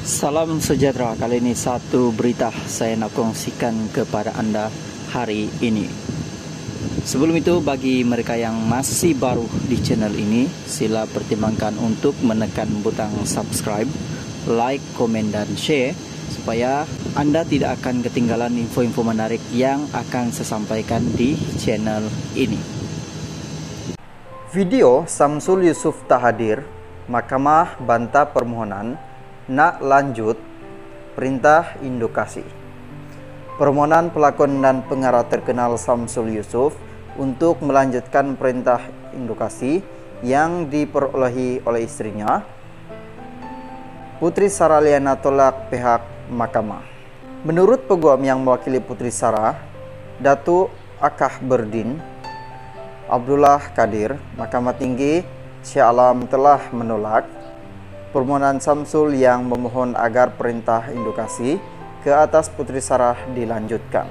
Salam sejahtera, kali ini satu berita saya nak kongsikan kepada anda hari ini. Sebelum itu, bagi mereka yang masih baru di channel ini, sila pertimbangkan untuk menekan butang subscribe, like, komen dan share supaya anda tidak akan ketinggalan info-info menarik yang akan saya sampaikan di channel ini. Video Samsul Yusuf tak hadir, Mahkamah bantah permohonan nak lanjut perintah indukasi. Permohonan pelakon dan pengarah terkenal Samsul Yusuf untuk melanjutkan perintah indukasi yang diperolehi oleh istrinya, Putri Sarah Liana, tolak pihak mahkamah. Menurut peguam yang mewakili Putri Sarah, Datuk Akah Berdin Abdullah Kadir, Mahkamah Tinggi Shah Alam telah menolak permohonan Samsul yang memohon agar perintah indukasi ke atas Putri Sarah dilanjutkan.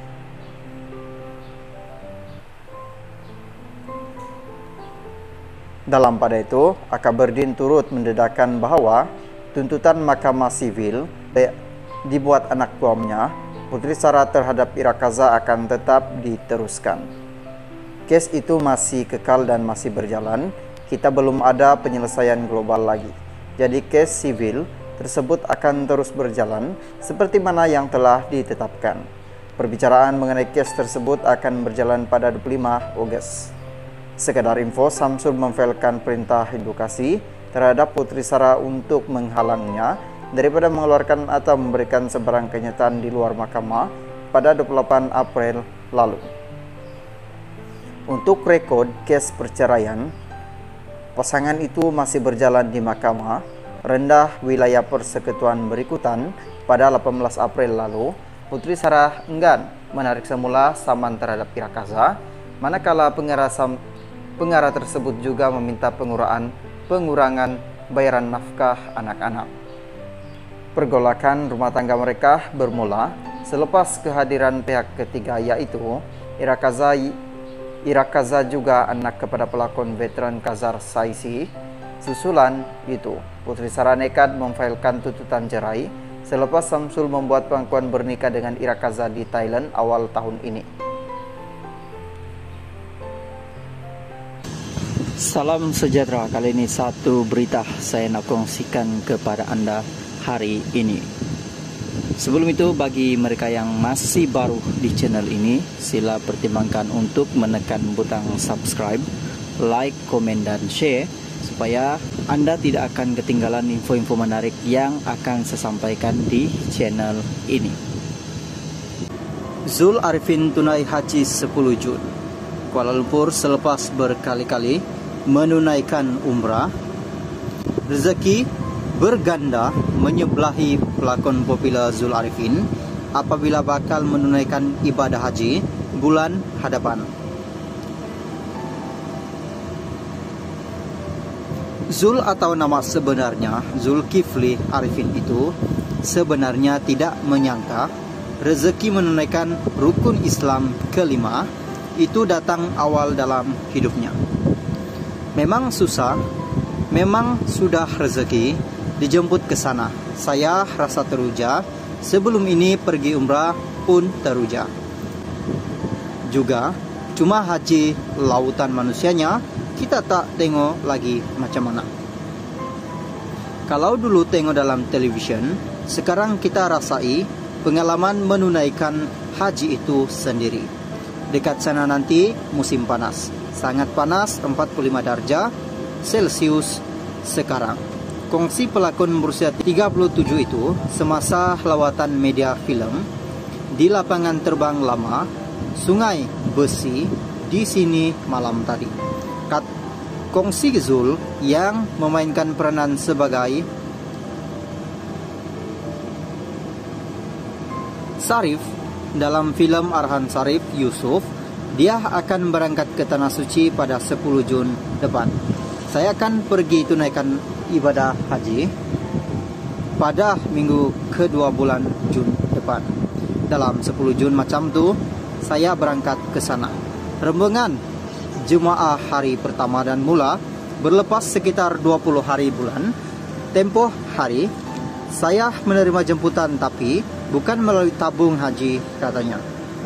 Dalam pada itu, Akaberdin turut mendedahkan bahawa tuntutan Mahkamah Sivil dibuat anak guamnya, Putri Sarah terhadap Ira Kaza akan tetap diteruskan. Kes itu masih kekal dan masih berjalan. Kita belum ada penyelesaian global lagi. Jadi kes sivil tersebut akan terus berjalan seperti mana yang telah ditetapkan. Perbicaraan mengenai kes tersebut akan berjalan pada 25 Ogos. Sekedar info, Samsul memfailkan perintah indukasi terhadap Putri Sarah untuk menghalangnya daripada mengeluarkan atau memberikan sebarang kenyataan di luar mahkamah pada 28 April lalu. Untuk rekod kes perceraian, pasangan itu masih berjalan di mahkamah rendah wilayah persekutuan berikutan pada 18 April lalu. Putri Sarah enggan menarik semula saman terhadap Ira Kaza, manakala pengarah tersebut juga meminta pengurangan bayaran nafkah anak-anak. Pergolakan rumah tangga mereka bermula selepas kehadiran pihak ketiga, yaitu Ira Kaza juga anak kepada pelakon veteran Kazar Saisi. Susulan itu, Putri Sarah nekat memfailkan tuntutan cerai selepas Samsul membuat pengakuan bernikah dengan Ira Kaza di Thailand awal tahun ini. Salam sejahtera, kali ini satu berita saya nak kongsikan kepada anda hari ini. Sebelum itu, bagi mereka yang masih baru di channel ini, sila pertimbangkan untuk menekan butang subscribe, like, komen dan share supaya anda tidak akan ketinggalan info-info menarik yang akan saya sampaikan di channel ini. Zul Arifin tunai haji 10 Jun. Kuala Lumpur selepas berkali-kali menunaikan umrah, rezeki berganda menyebelahi pelakon popular Zul Arifin apabila bakal menunaikan ibadah haji bulan hadapan. Zul atau nama sebenarnya Zulkifli Arifin itu sebenarnya tidak menyangka rezeki menunaikan rukun Islam kelima itu datang awal dalam hidupnya. Memang susah, memang sudah rezeki dijemput ke sana. Saya rasa teruja, sebelum ini pergi umrah pun teruja. Juga cuma haji lautan manusianya, kita tak tengok lagi macam mana. Kalau dulu tengok dalam televisyen, sekarang kita rasai pengalaman menunaikan haji itu sendiri. Dekat sana nanti musim panas, sangat panas, 45 darjah Celcius sekarang. Kongsi pelakon berusia 37 itu semasa lawatan media film di lapangan terbang lama Sungai Besi di sini malam tadi. Kongsi Zul yang memainkan peranan sebagai Sarif dalam film Arhan Sarif Yusuf, dia akan berangkat ke Tanah Suci pada 10 Jun depan. Saya akan pergi tunaikan ibadah haji pada minggu kedua bulan Jun depan. Dalam 10 Jun macam tu, saya berangkat ke sana. Rembengan Jemaah hari pertama dan mula berlepas sekitar 20 hari bulan. Tempoh hari Saya menerima jemputan tapi bukan melalui tabung haji, katanya.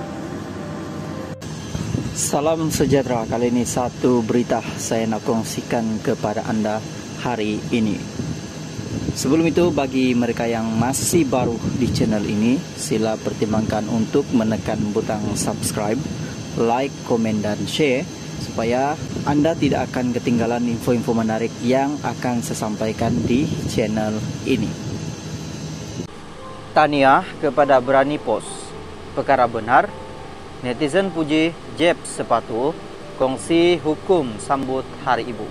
Salam sejahtera, kali ini satu berita saya nak kongsikan kepada Anda hari ini. Sebelum itu, bagi mereka yang masih baru di channel ini, sila pertimbangkan untuk menekan butang subscribe, like, komen, dan share supaya Anda tidak akan ketinggalan info-info menarik yang akan saya sampaikan di channel ini. Tahniah kepada Berani Post. Perkara benar, netizen puji jeb sepatu, kongsi hukum sambut Hari Ibu.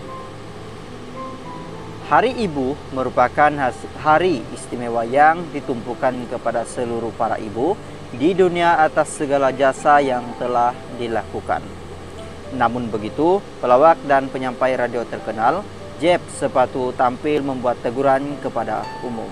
Hari Ibu merupakan hari istimewa yang ditumpukan kepada seluruh para ibu di dunia atas segala jasa yang telah dilakukan. Namun begitu, pelawak dan penyampai radio terkenal, Jeb Sepatu tampil membuat teguran kepada umum.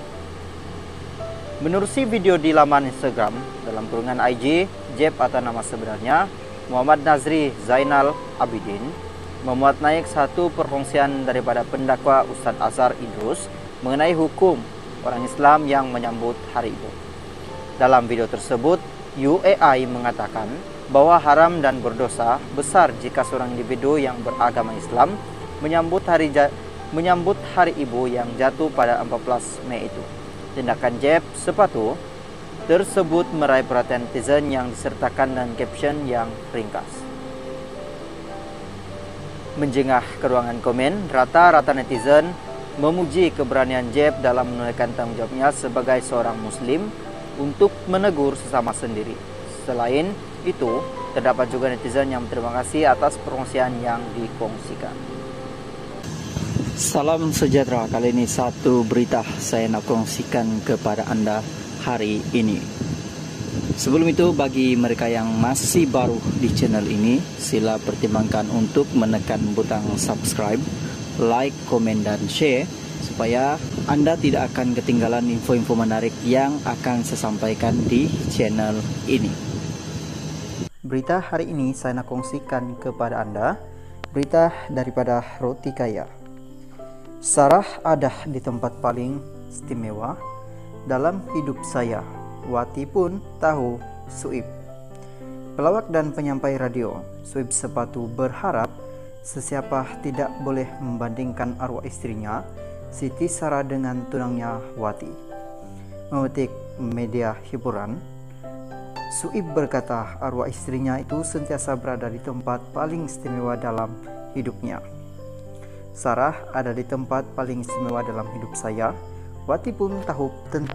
Menerusi video di laman Instagram, dalam kurungan IG, Jeb atau nama sebenarnya, Muhammad Nazri Zainal Abidin, memuat naik satu perkongsian daripada pendakwa Ustadz Azhar Idrus mengenai hukum orang Islam yang menyambut Hari Ibu. Dalam video tersebut, UAI mengatakan bahwa haram dan berdosa besar jika seorang individu yang beragama Islam menyambut Hari Ibu yang jatuh pada 14 Mei itu. Tindakan Jeb Sepatu tersebut meraih perhatian netizen yang disertakan dengan caption yang ringkas. Menjengah ke ruangan komen, rata-rata netizen memuji keberanian Jeb dalam menunaikan tanggung jawabnya sebagai seorang muslim untuk menegur sesama sendiri. Selain itu, terdapat juga netizen yang berterima kasih atas perkongsian yang dikongsikan. Salam sejahtera, kali ini satu berita saya nak kongsikan kepada Anda hari ini. Sebelum itu, bagi mereka yang masih baru di channel ini, sila pertimbangkan untuk menekan butang subscribe, like, komen, dan share supaya Anda tidak akan ketinggalan info-info menarik yang akan saya sampaikan di channel ini. Berita hari ini saya nak kongsikan kepada Anda, berita daripada Roti Kaya. Sarah ada di tempat paling istimewa dalam hidup saya. Wati pun tahu Suib. Pelawak dan penyampai radio Suib Sepatu berharap sesiapa tidak boleh membandingkan arwah istrinya Siti Sarah dengan tunangnya Wati. Memetik media hiburan, Suib berkata arwah istrinya itu sentiasa berada di tempat paling istimewa dalam hidupnya. Sarah ada di tempat paling istimewa dalam hidup saya. Wati pun tahu tentu